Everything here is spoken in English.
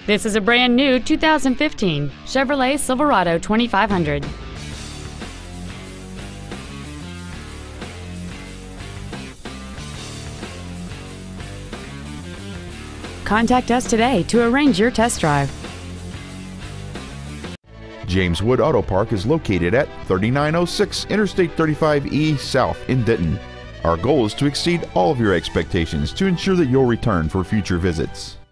This is a brand new 2015 Chevrolet Silverado 2500. Contact us today to arrange your test drive. James Wood Auto Park is located at 3906 Interstate 35E South in Denton. Our goal is to exceed all of your expectations to ensure that you'll return for future visits.